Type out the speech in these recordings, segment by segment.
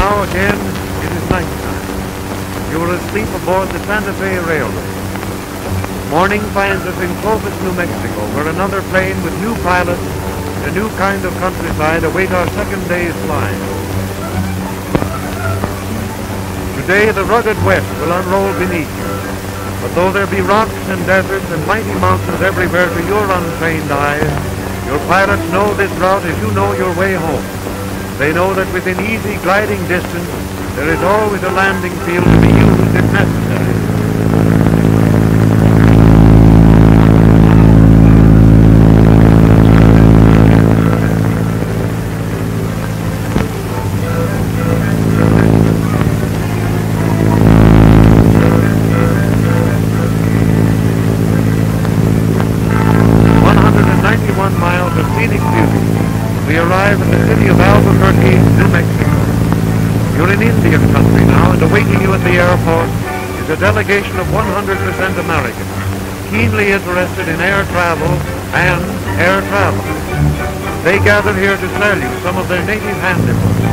Now again, it is nighttime. You are asleep aboard the Sante Fe Railway. Morning finds us in Clovis, New Mexico, where another plane with new pilots and a new kind of countryside await our second day's flying. Today, the rugged west will unroll beneath you. But though there be rocks and deserts and mighty mountains everywhere to your untrained eyes, your pilots know this route as you know your way home. They know that within easy gliding distance, there is always a landing field to be used if necessary. We arrive in the city of Albuquerque, New Mexico. You're in Indian country now, and awaiting you at the airport is a delegation of 100% Americans, keenly interested in air travel and air travel. They gather here to sell you some of their native handiwork.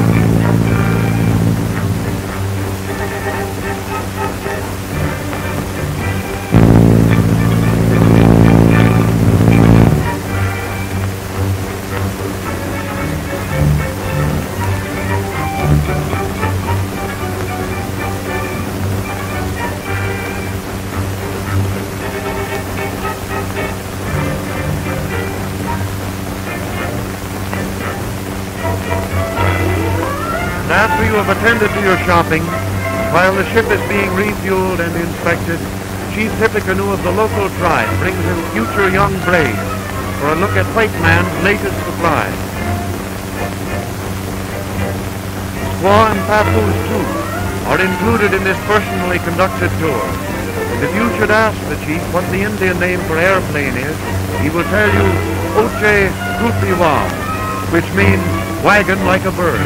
After you have attended to your shopping, while the ship is being refueled and inspected, Chief Tippecanoe of the local tribe brings his future young braves for a look at white man's latest supplies. Squaw and papoose, too, are included in this personally conducted tour. And if you should ask the chief what the Indian name for airplane is, he will tell you Oche Gutiwa, which means wagon like a bird.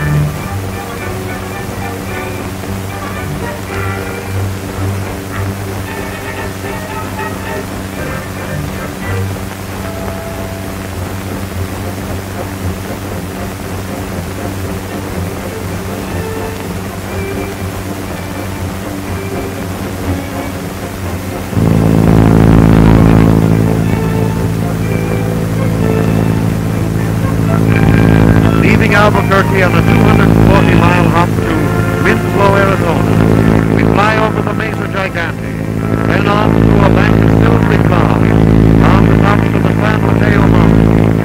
Albuquerque on a 240-mile hop to Winslow, Arizona. We fly over the Mesa Gigante, then on through a bank of silvery clouds, down the tops of the San Mateo Mountains.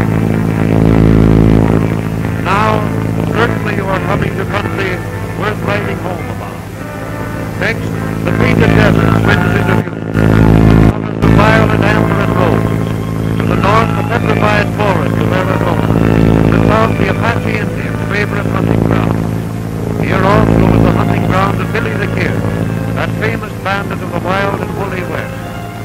Now, certainly you are coming to country worth writing home about. Next, the painted desert swims into view. Covers the violet, amber, and rose. To the north, the petrified forest of Arizona. To the south, the Apache Indians' favorite hunting ground. Here also is the hunting ground of Billy the Kid, that famous bandit of the wild and woolly West.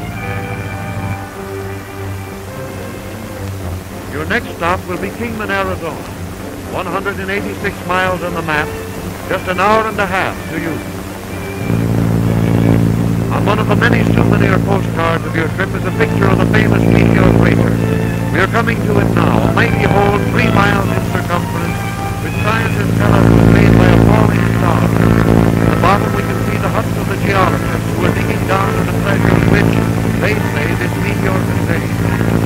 Your next stop will be Kingman, Arizona, 186 miles on the map, just an hour and a half to use. On one of the many souvenir postcards of your trip is a picture of the famous meteor crater. We are coming to it now, a mighty hole 3 miles in circumference, which scientists tell us was made by a falling star. At the bottom we can see the huts of the geologists who are digging down to the treasures which, they say, this meteor contains.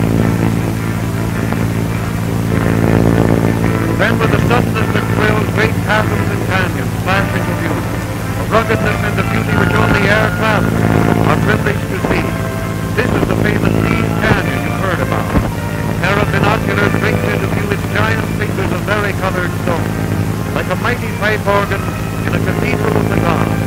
Then with a suddenness that thrills, great chasms and canyons flash into view. A ruggedness and a beauty which only air travelers are privileged to see. This is the famous Dean Canyon you've heard about. A pair of binoculars brings into view its giant figures of varicolored stone, like a mighty pipe organ in a cathedral of the gods.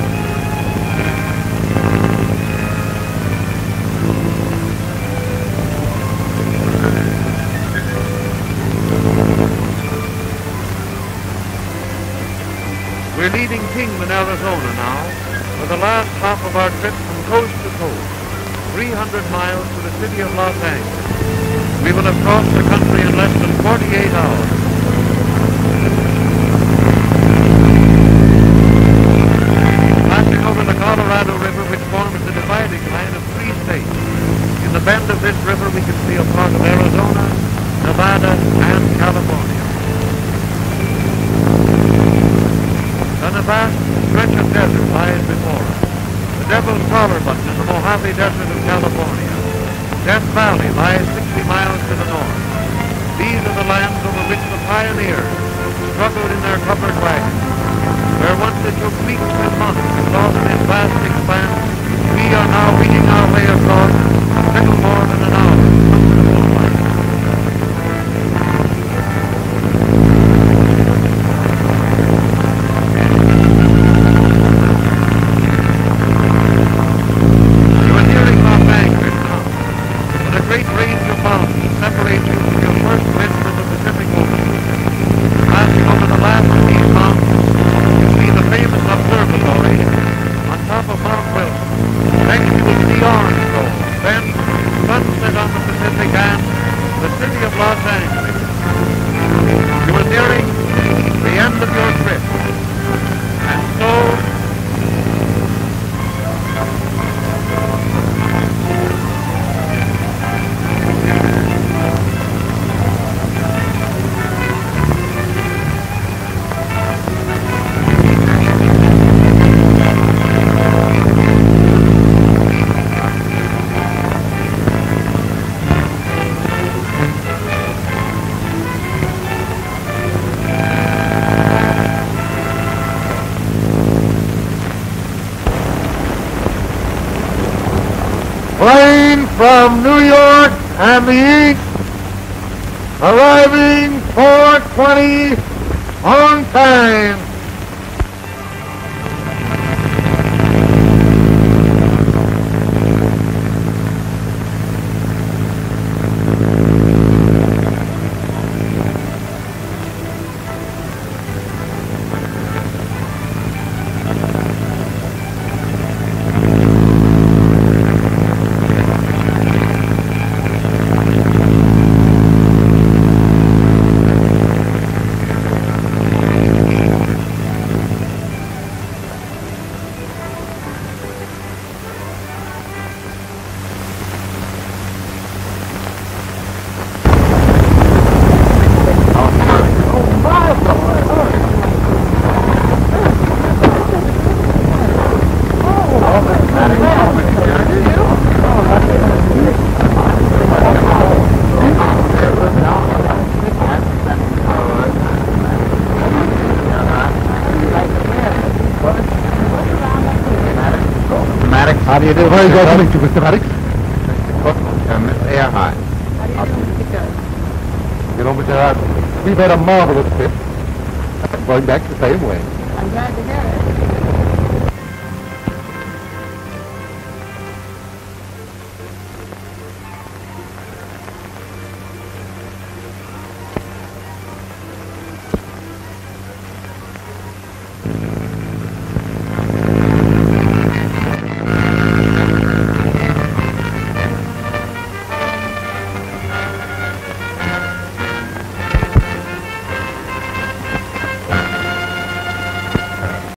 We're leaving Kingman, Arizona now, for the last half of our trip from coast to coast, 300 miles to the city of Los Angeles. We will have crossed the country in less than 48 hours. Passing over the Colorado River, which forms the dividing line of 3 states. In the bend of this river, we can see a part of Arizona, Nevada, and California. San Mojave Desert of California. Death Valley lies 60 miles to the north. These are the lands over which the pioneers struggled in their covered wagons. Where once it took weeks and months to cross this vast expanse, we are now winging our way across little more than an hour. You are nearing Los Angeles now, but a great range of mountains separates you from your first glimpse of the Pacific Ocean. Passing over the last of these mountains, you see the famous observatory on top of Mount Wilson. Next you will see Orange Grove, then sunset on the Pacific and the city of Los Angeles. You are nearing the end of your trip. And so, plane from New York and the East, arriving 4:20 on time. How do you do? Very good to meet you, Mr. Maddox. Mr. Cook and Miss Earhart. How do you do, Mr. Cook? You know, Mr. Earhart, we've had a marvelous trip. Going back the same way. I'm glad to hear it.